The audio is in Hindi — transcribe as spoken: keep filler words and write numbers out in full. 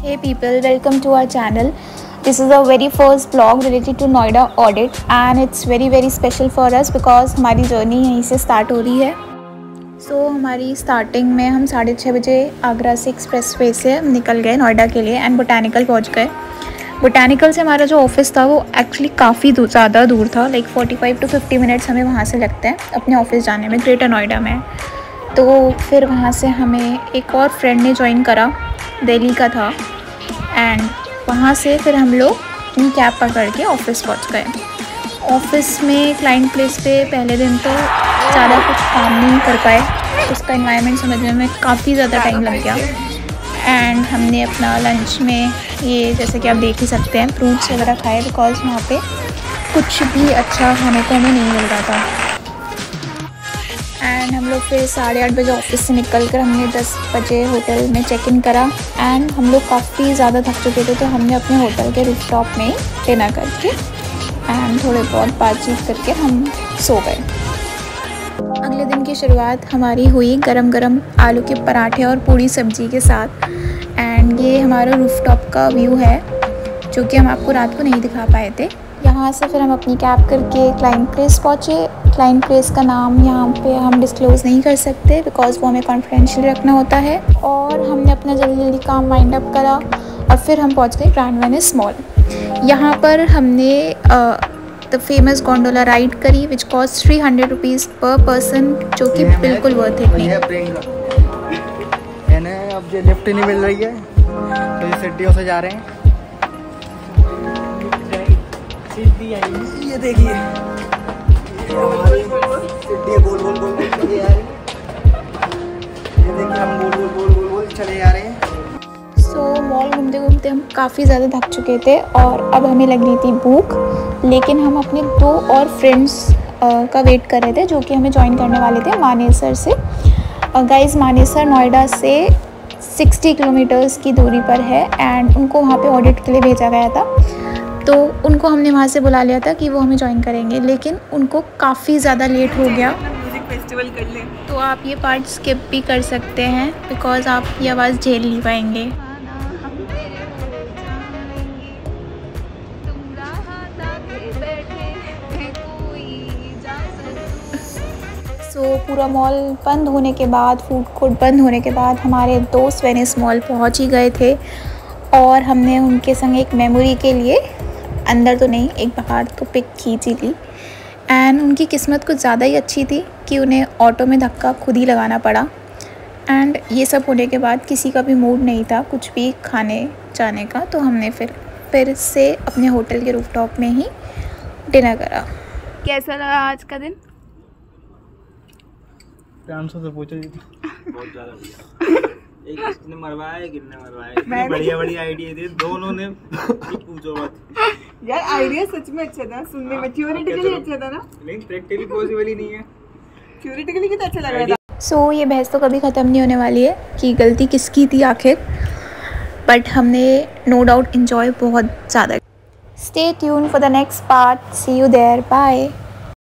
Hey people, welcome to our channel. This is our very first vlog related to Noida audit and it's very very special for us because हमारी जर्नी यहीं से स्टार्ट हो रही है। सो so, हमारी स्टार्टिंग में हम साढ़े छः बजे आगरा से एक्सप्रेसवे से निकल गए नोएडा के लिए एंड बोटैनिकल पहुंच गए। बोटैनिकल से हमारा जो ऑफिस था वो एक्चुअली काफ़ी ज़्यादा दूर था, लाइक पैंतालीस टू पचास मिनट्स हमें वहाँ से लगते हैं अपने ऑफिस जाने में, ग्रेटर नोएडा में। तो फिर वहाँ से हमें एक और फ्रेंड ने ज्वाइन करा, दिल्ली का था, एंड वहाँ से फिर हम लोग अपनी कैब पकड़ के ऑफिस पहुँच गए। ऑफिस में क्लाइंट प्लेस पे पहले दिन तो ज़्यादा कुछ काम नहीं कर पाए, उसका एनवायरनमेंट समझने में काफ़ी ज़्यादा टाइम लग गया। एंड हमने अपना लंच में ये जैसे कि आप देख ही सकते हैं फ्रूट्स वगैरह खाए, बिकॉज़ वहाँ पे कुछ भी अच्छा खाने को हमें नहीं मिल रहा था। एंड हम लोग फिर साढ़े आठ बजे ऑफिस से निकल कर हमने दस बजे होटल में चेक इन करा एंड हम लोग काफ़ी ज़्यादा थक चुके थे, तो हमने अपने होटल के रूफटॉप में डिनर करके एंड थोड़े बहुत बातचीत करके हम सो गए। अगले दिन की शुरुआत हमारी हुई गरम गरम आलू के पराठे और पूड़ी सब्जी के साथ। एंड ये हमारा रूफटॉप का व्यू है जो कि हम आपको रात को नहीं दिखा पाए थे। यहाँ से फिर हम अपनी कैब करके क्लाइंट प्लेस पहुँचे। क्लाइंट प्लेस का नाम यहाँ पे हम डिस्क्लोज़ नहीं कर सकते बिकॉज़ वो हमें कॉन्फिडेंशियल रखना होता है। और हमने अपना जल्दी जल्दी काम वाइंड अप करा और फिर हम पहुँच गए ग्रैंड वेनिस मॉल। यहाँ पर हमने द फेमस गोंडोला राइड करी which cost three hundred rupees per person, जो कि बिल्कुल वर्थ इट नहीं है। अब जो लिफ्ट नहीं मिल रही है तो ये सीढ़ियों से जा रहे हैं। ये देखिए सीढ़ियाँ गोल गोल गोल गोल चले जा रही हैं। ये देखिए हम गोल गोल गोल गोल गोल चले जा रहे हैं। सो मॉल घूमते घूमते हम काफ़ी ज़्यादा थक चुके थे और अब हमें लग रही थी भूख, लेकिन हम अपने दो और फ्रेंड्स का वेट कर रहे थे जो कि हमें ज्वाइन करने वाले थे मानेसर से। गाइस, मानेसर नोएडा से साठ किलोमीटर्स की दूरी पर है एंड उनको वहाँ पे ऑडिट के लिए भेजा गया था, तो उनको हमने वहाँ से बुला लिया था कि वो हमें ज्वाइन करेंगे, लेकिन उनको काफ़ी ज़्यादा लेट हो गया। म्यूज़िक फेस्टिवल कर लें तो आप ये पार्ट स्किप भी कर सकते हैं बिकॉज़ आप ये आवाज़ झेल नहीं पाएंगे। सो so, पूरा मॉल बंद होने के बाद, फूड कोर्ट बंद होने के बाद हमारे दोस्त वेनिस मॉल पहुंच ही गए थे और हमने उनके संग एक मेमोरी के लिए अंदर तो नहीं, एक बाहर तो पिक खींची ली। एंड उनकी किस्मत कुछ ज़्यादा ही अच्छी थी कि उन्हें ऑटो में धक्का खुद ही लगाना पड़ा। एंड ये सब होने के बाद किसी का भी मूड नहीं था कुछ भी खाने जाने का, तो हमने फिर फिर से अपने होटल के रूफटॉप में ही डिनर करा। कैसा लगा आज का दिन? से पूछो जी। बहुत ज़्यादा बढ़िया। एक किसने मरवाया है, किसने मरवाया है, बढ़िया बढ़िया आइडिया थे दोनों ने। पूछो मत यार, आइडिया सच में अच्छा था, सुनने में थ्योरेटिकली अच्छा था ना, लेकिन प्रैक्टिकली पॉसिबल ही नहीं है। थ्योरेटिकली कितना अच्छा लग रहा था। सो so, ये बहस तो कभी ख़त्म नहीं होने वाली है कि गलती किसकी थी आखिर, बट हमने नो डाउट इन्जॉय बहुत ज़्यादा। Stay tuned for the next part, see you there, bye.